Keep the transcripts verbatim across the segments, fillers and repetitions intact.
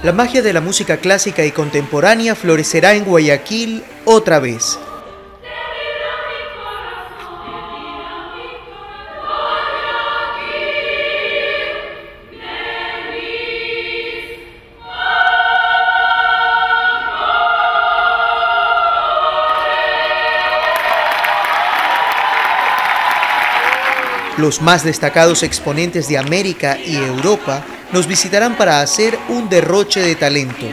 La magia de la música clásica y contemporánea florecerá en Guayaquil otra vez. Los más destacados exponentes de América y Europa nos visitarán para hacer un derroche de talento.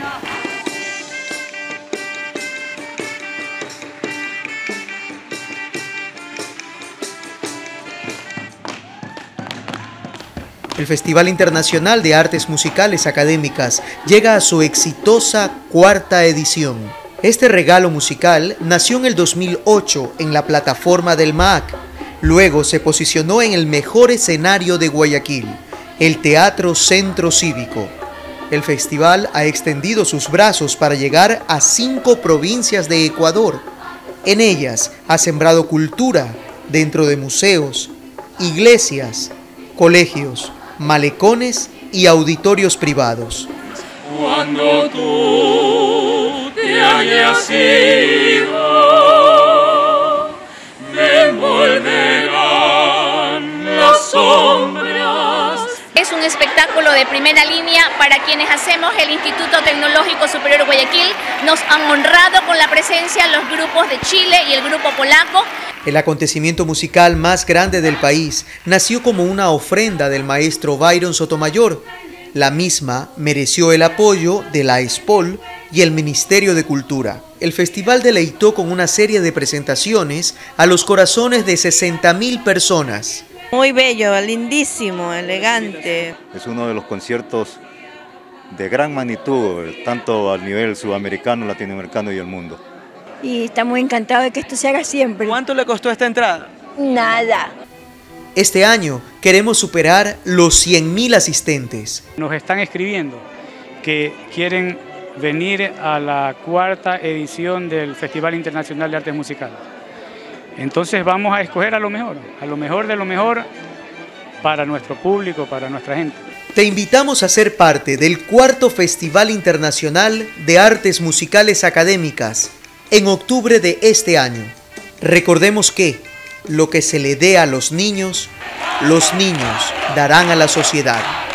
El Festival Internacional de Artes Musicales Académicas llega a su exitosa cuarta edición. Este regalo musical nació en el dos mil ocho en la plataforma del M A A C. Luego se posicionó en el mejor escenario de Guayaquil, el Teatro Centro Cívico. El festival ha extendido sus brazos para llegar a cinco provincias de Ecuador. En ellas ha sembrado cultura dentro de museos, iglesias, colegios, malecones y auditorios privados. Cuando tú te hayas ido, me envolverán las sombras. Es un espectáculo de primera línea para quienes hacemos el Instituto Tecnológico Superior Guayaquil. Nos han honrado con la presencia los grupos de Chile y el grupo polaco. El acontecimiento musical más grande del país nació como una ofrenda del maestro Byron Sotomayor. La misma mereció el apoyo de la ESPOL y el Ministerio de Cultura. El festival deleitó con una serie de presentaciones a los corazones de sesenta mil personas. Muy bello, lindísimo, elegante. Es uno de los conciertos de gran magnitud, tanto a nivel sudamericano, latinoamericano y el mundo. Y estamos encantados de que esto se haga siempre. ¿Cuánto le costó esta entrada? Nada. Este año queremos superar los cien mil asistentes. Nos están escribiendo que quieren venir a la cuarta edición del Festival Internacional de Artes Musicales. Entonces vamos a escoger a lo mejor, a lo mejor de lo mejor para nuestro público, para nuestra gente. Te invitamos a ser parte del cuarto Festival Internacional de Artes Musicales Académicas en octubre de este año. Recordemos que lo que se le dé a los niños, los niños darán a la sociedad.